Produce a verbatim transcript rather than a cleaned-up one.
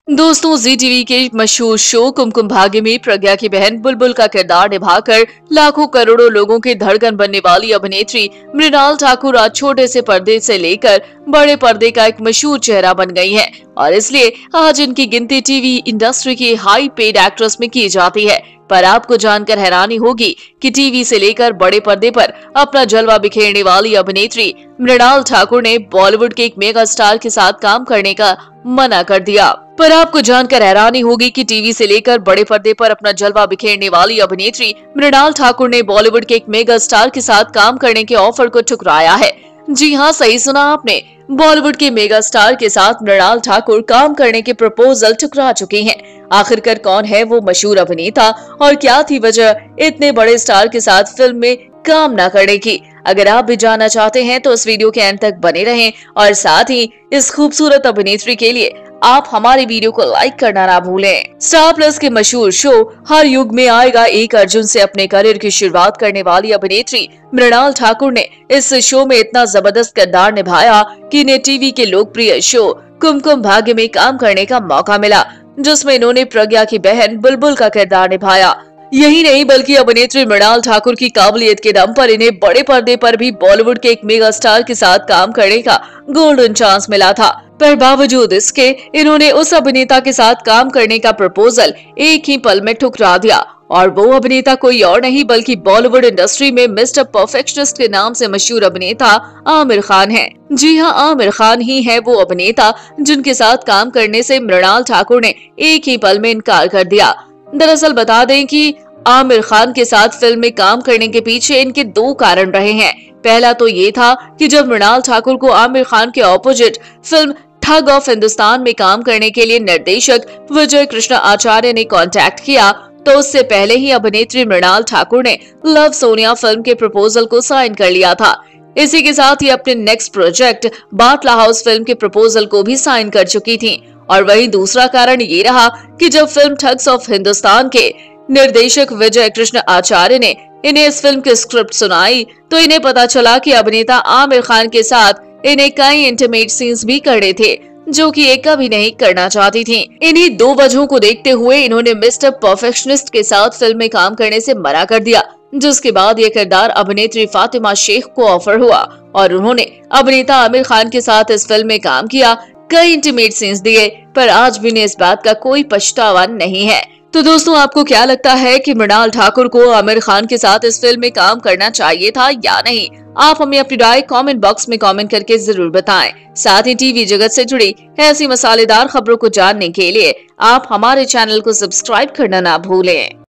दोस्तों, जी टीवी के मशहूर शो कुमकुम भाग्य में प्रज्ञा की बहन बुलबुल का किरदार निभाकर लाखों करोड़ों लोगों की धड़कन बनने वाली अभिनेत्री मृणाल ठाकुर आज छोटे से पर्दे से लेकर बड़े पर्दे का एक मशहूर चेहरा बन गई हैं और इसलिए आज इनकी गिनती टीवी इंडस्ट्री की हाई पेड एक्ट्रेस में की जाती है। पर आपको जानकर हैरानी होगी कि टीवी से लेकर बड़े पर्दे पर अपना जलवा बिखेरने वाली अभिनेत्री मृणाल ठाकुर ने बॉलीवुड के एक मेगा स्टार के साथ काम करने का मना कर दिया। पर आपको जानकर हैरानी होगी कि टीवी से लेकर बड़े पर्दे पर अपना जलवा बिखेरने वाली अभिनेत्री मृणाल ठाकुर ने बॉलीवुड के एक मेगा स्टार के साथ काम करने के ऑफर को ठुकराया है। जी हाँ, सही सुना आपने, बॉलीवुड के मेगा स्टार के साथ मृणाल ठाकुर काम करने के प्रपोजल ठुकरा चुकी हैं। आखिरकार कौन है वो मशहूर अभिनेता और क्या थी वजह इतने बड़े स्टार के साथ फिल्म में काम न करने की? अगर आप भी जानना चाहते हैं तो इस वीडियो के अंत तक बने रहें और साथ ही इस खूबसूरत अभिनेत्री के लिए आप हमारी वीडियो को लाइक करना ना भूलें। स्टार प्लस के मशहूर शो हर युग में आएगा एक अर्जुन से अपने करियर की शुरुआत करने वाली अभिनेत्री मृणाल ठाकुर ने इस शो में इतना जबरदस्त किरदार निभाया कि इन्हें टीवी के लोकप्रिय शो कुमकुम भाग्य में काम करने का मौका मिला, जिसमें इन्होंने प्रज्ञा की बहन बुलबुल का किरदार निभाया। यही नहीं बल्कि अभिनेत्री मृणाल ठाकुर की काबिलियत के दम पर इन्हें बड़े पर्दे पर भी बॉलीवुड के एक मेगा स्टार के साथ काम करने का गोल्डन चांस मिला था। पर बावजूद इसके इन्होंने उस अभिनेता के साथ काम करने का प्रपोजल एक ही पल में ठुकरा दिया और वो अभिनेता कोई और नहीं बल्कि बॉलीवुड इंडस्ट्री में मिस्टर परफेक्शनिस्ट के नाम से मशहूर अभिनेता आमिर खान है। जी हाँ, आमिर खान ही है वो अभिनेता जिनके साथ काम करने से मृणाल ठाकुर ने एक ही पल में इनकार कर दिया। दरअसल बता दें कि आमिर खान के साथ फिल्म में काम करने के पीछे इनके दो कारण रहे हैं। पहला तो ये था कि जब मृणाल ठाकुर को आमिर खान के opposite film thug of Hindustan में काम करने के लिए निर्देशक विजय कृष्ण आचार्य ने कांटेक्ट किया तो उससे पहले ही अभिनेत्री मृणाल ठाकुर ने लव सोनिया फिल्म के प्रपोजल को साइन कर लिया था। इसी के साथ ही अपने next project Batla house film के प्रपोजल को भी साइन कर चुकी थी। और वहीं दूसरा कारण ये रहा कि जब फिल्म ठग्स ऑफ हिंदुस्तान के निर्देशक विजय कृष्ण आचार्य ने इन्हें इस फिल्म की स्क्रिप्ट सुनाई तो इन्हें पता चला कि अभिनेता आमिर खान के साथ इन्हें कई इंटीमेट सीन्स भी करने थे जो कि एक कभी नहीं करना चाहती थी। इन्हीं दो वजहों को देखते हुए इन्होंने मिस्टर परफेक्शनिस्ट के साथ फिल्म में काम करने से मना कर दिया, जिसके बाद ये किरदार अभिनेत्री फातिमा शेख को ऑफर हुआ और उन्होंने अभिनेता आमिर खान के साथ इस फिल्म में काम किया, कई इंटीमेट सीन्स दिए, पर आज भी इन्हें इस बात का कोई पछतावा नहीं है। तो दोस्तों, आपको क्या लगता है कि मृणाल ठाकुर को आमिर खान के साथ इस फिल्म में काम करना चाहिए था या नहीं? आप हमें अपनी राय कमेंट बॉक्स में कमेंट करके जरूर बताएं। साथ ही टीवी जगत से जुड़ी ऐसी मसालेदार खबरों को जानने के लिए आप हमारे चैनल को सब्सक्राइब करना ना भूलें।